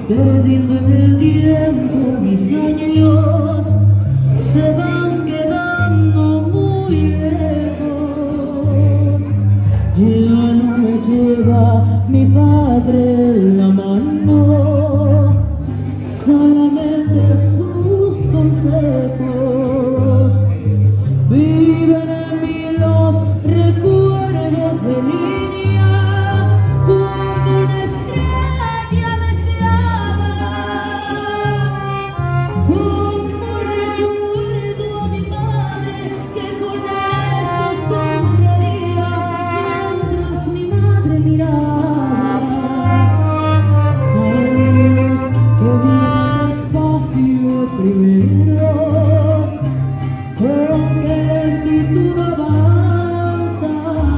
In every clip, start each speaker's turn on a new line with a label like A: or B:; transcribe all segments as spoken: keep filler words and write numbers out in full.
A: perdiendo en el tiempo mis sueños, se van quedando muy lejos. Ya no me lleva mi padre la mano, solamente sus consejos. Viven en mí los recuerdos de niña, cuando una estrella deseaba. Como recuerdo a mi madre que con eso sonreía mientras mi madre miraba. Años que viven despacio primero, con qué lentitud avanza.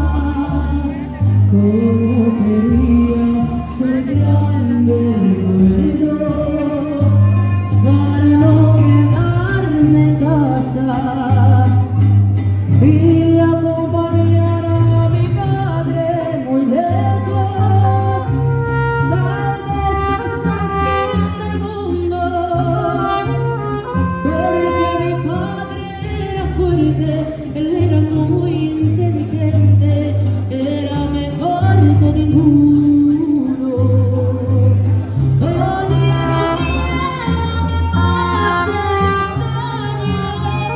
A: Como quería ser grande recuerdo para no quedarme en casa y acompañar a mi padre muy lejos, tal vez hasta el fin del mundo, porque mi padre era fuerte, él era muy inteligente, era mejor que ninguno. Odia hace años,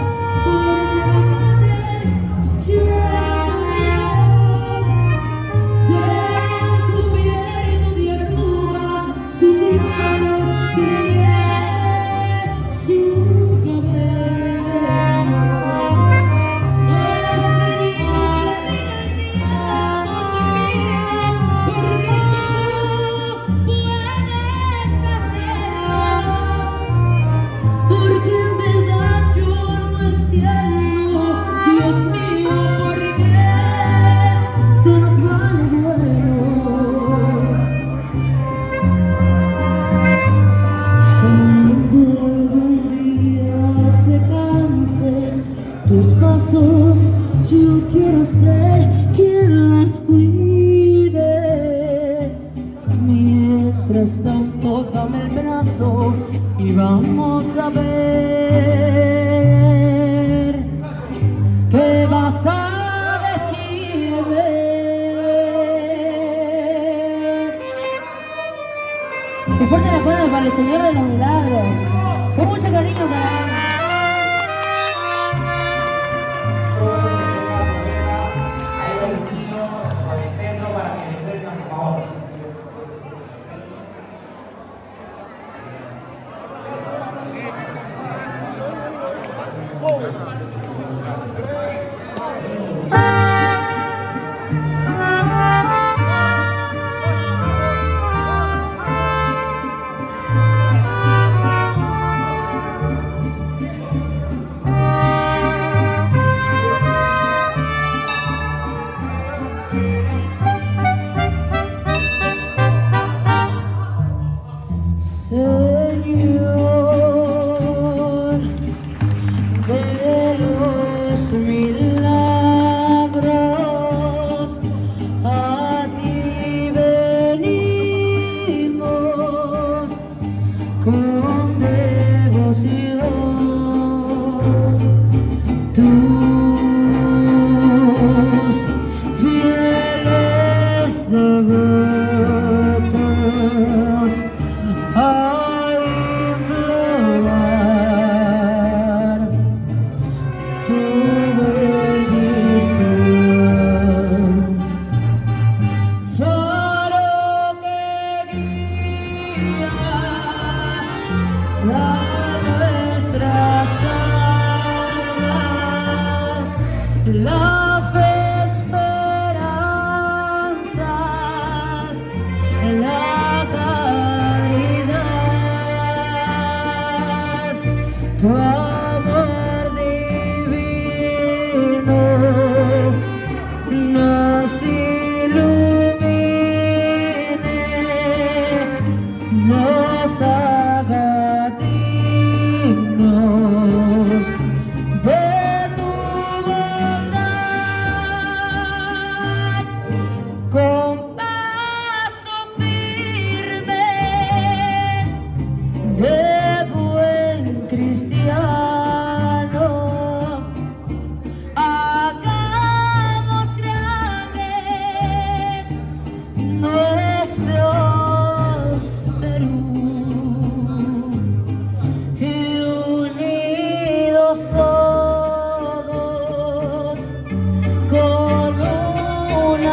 A: porque mi padre ya está mayor, se han cubierto de arrugas sus manos y sus cabellos. Porque en verdad yo no entiendo, Dios mío, por qué se nos va lo bueno. Cuando algún día se cansen tus pasos, yo quiero ser quien las cuide. Mientras tanto, dame el brazo y vamos a ver qué vas a decirme. Y fuerte el aplauso para el Señor de los Milagros, con mucho cariño para él.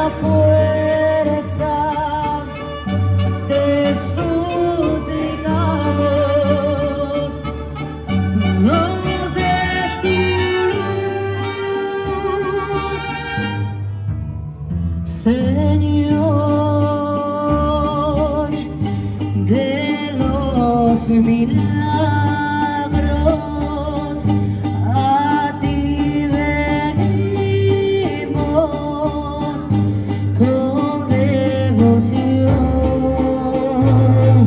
A: fuerza te suplicamos, nos des tu luz, Señor de los milagros. A ti venimos con devoción,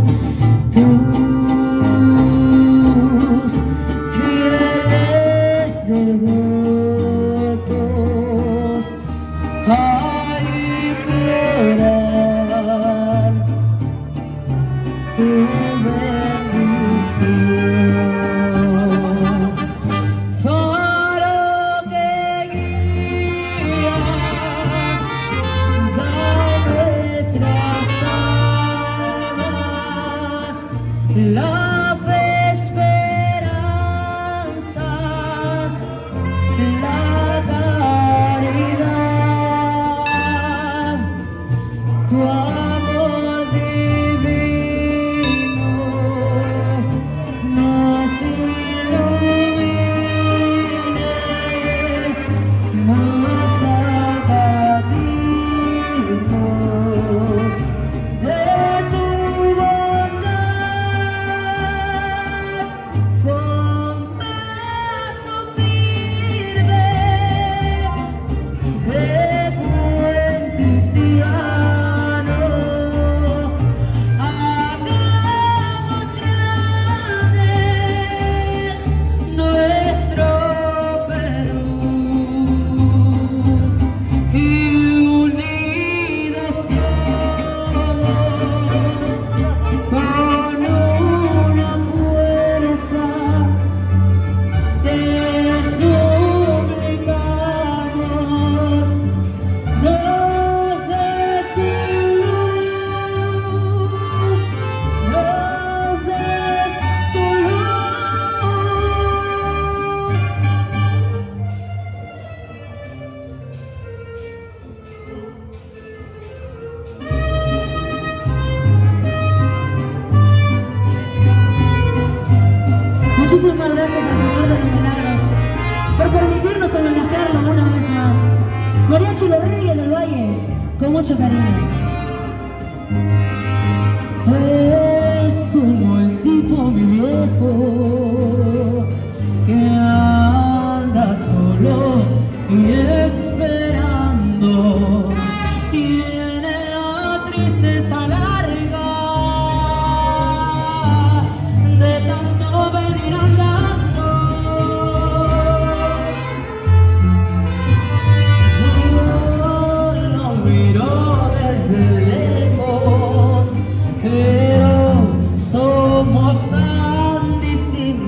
A: tus fieles devotos a implorar tu bendición. Faro que guía da nuestras almas la fe, esperanzas, la caridad, tu amor divino nos ilumine, nos apaguemos de tu bondad, con beso firme de buen cristiano. Hagamos grande nuestro Perú y unidos todos con una fuerza te suplicamos, nos des tu luz, nos des tu Muchísimas gracias al Señor de los Milagros por permitirnos homenajearlo una vez más. Mariachi Rodríguez del Valle, con mucho cariño. Es un buen tipo, mi viejo, que anda solo y esperando. Tiene la tristeza larga de tanto venir andando. Yo lo miro desde lejos, pero somos tan distintos.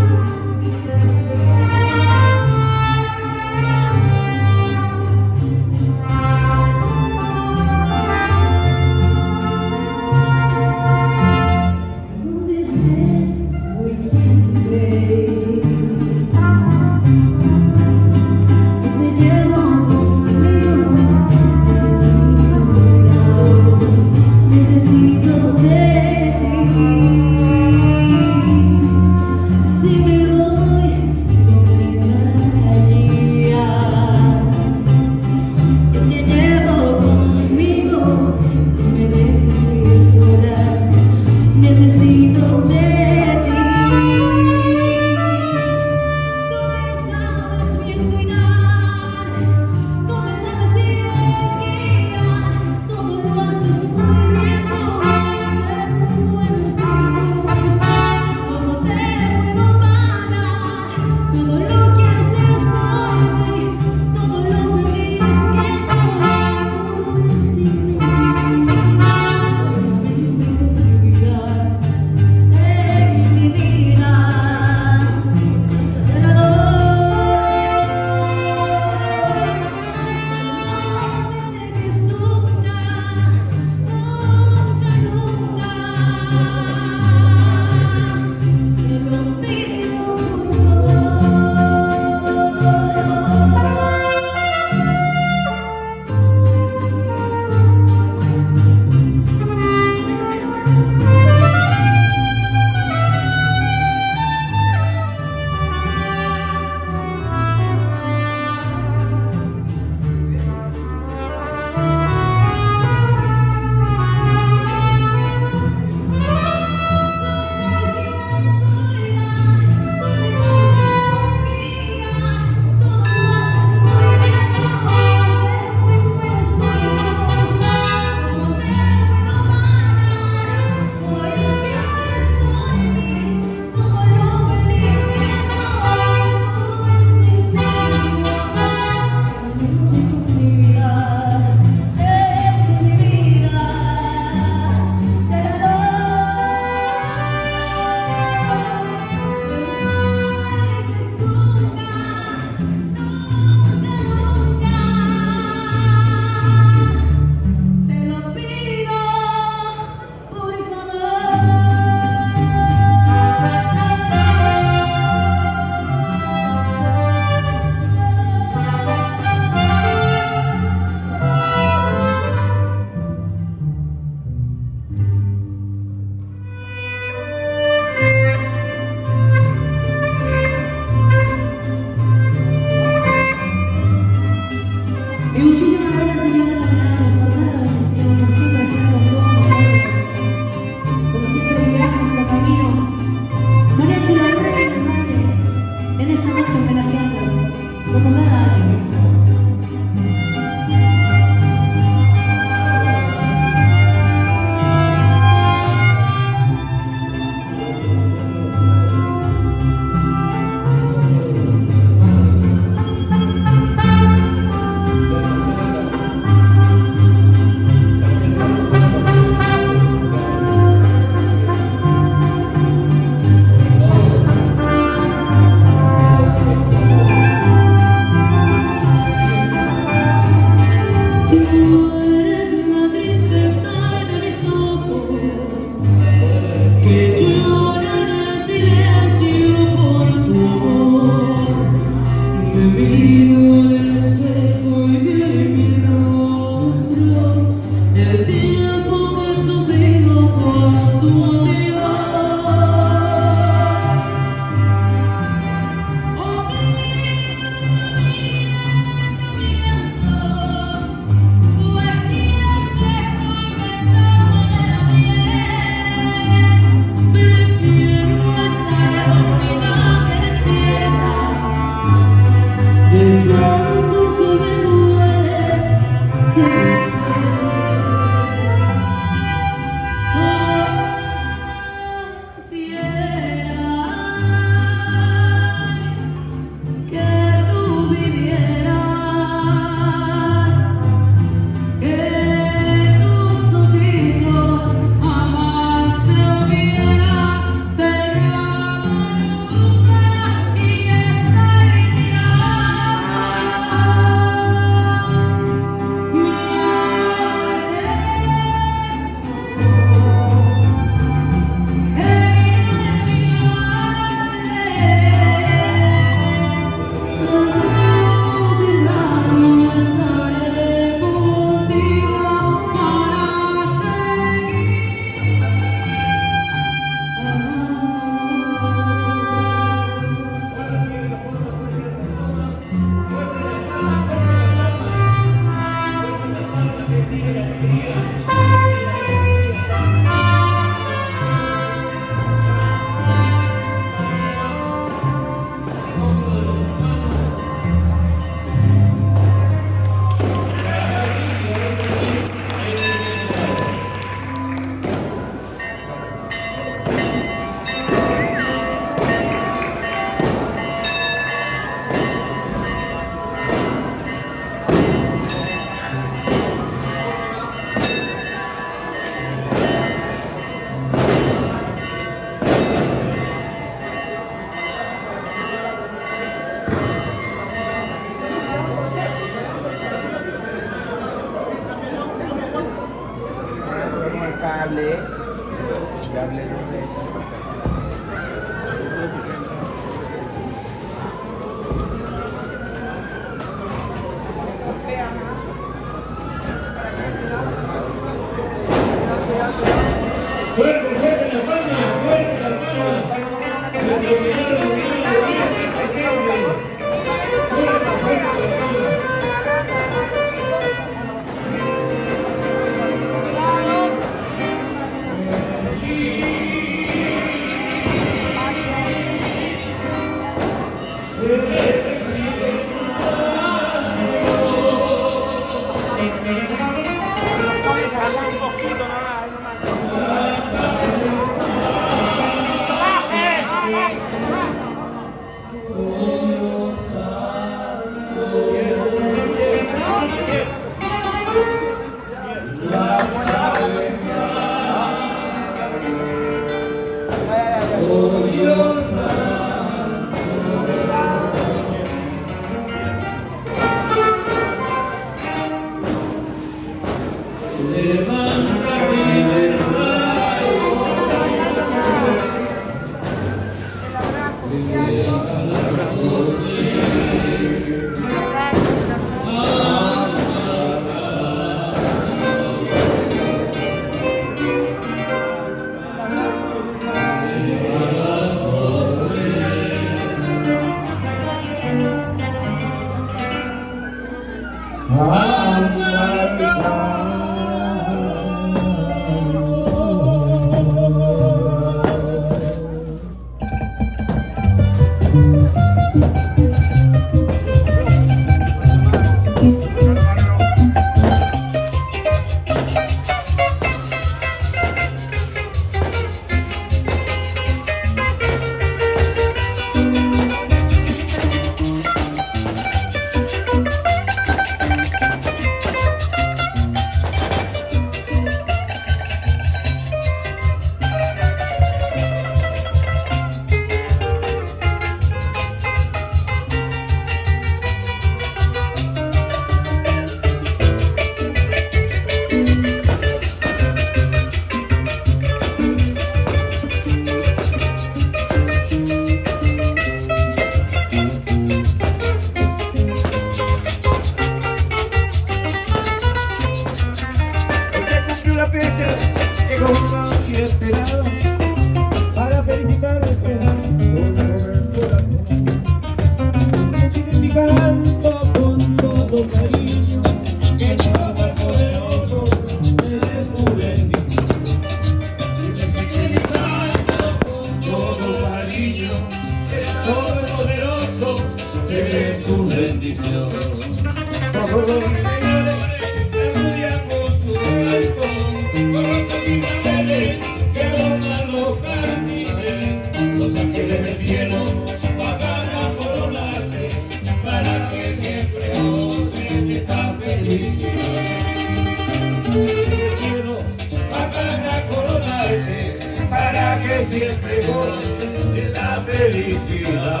B: bendición. Todos los señores arrullan con su balcón, con rostros primaveres que adornan los jardines. Los ángeles del cielo bajan a coronarte para que siempre gocen de esta felicidad. Del cielo bajan a coronarte para que siempre gocen de la felicidad.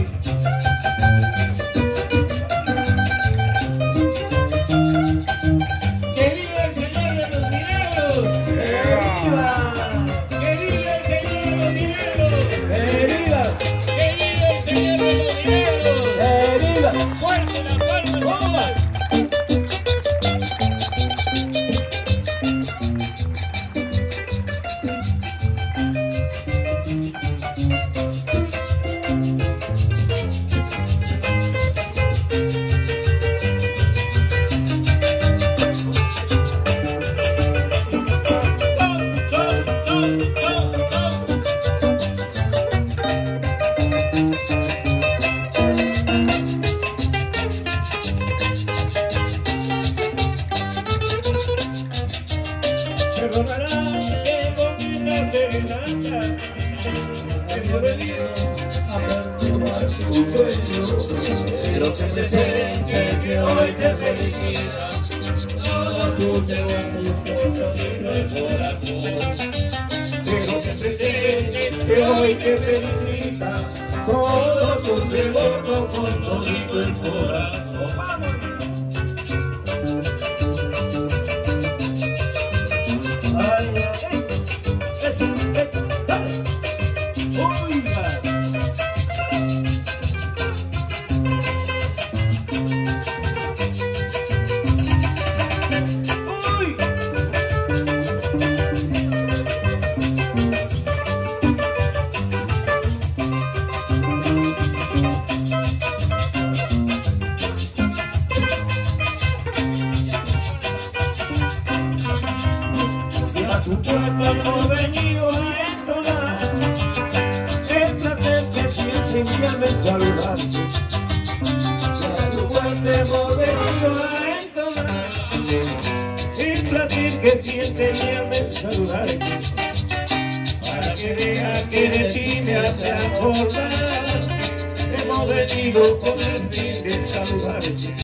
B: ¡Que viva el Señor de los milagros! ¡Que viva! ¡Que viva el Señor de los milagros! ¡Que viva! ¡Que viva el Señor de los milagros! ¡Que viva! ¡Fuerte la palma, Señor! Perdonarás que con una serenata hemos venido a perturbar tu sueño, pero que presente que hoy te felicita todos tus devotos con todito el corazón. Pero que presente que hoy te felicita todos tus devotos con todito el corazón. ¡Vamos! Tu puerta hemos venido a entonar el placer que siempre enviarme saludarte. A tu puerta hemos venido a entonar el placer que siempre enviarme saludarte, para que veas que de ti me hace acordar. Hemos venido con el fin de saludarte.